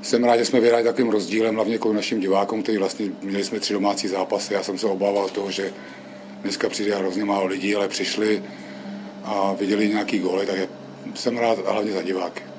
Jsem rád, že jsme vyhráli takovým rozdílem, hlavně kvůli našim divákům, kteří vlastně měli jsme 3 domácí zápasy. Já jsem se obával toho, že dneska přijde hrozně málo lidí, ale přišli a viděli nějaký góly, tak jsem rád hlavně za diváky.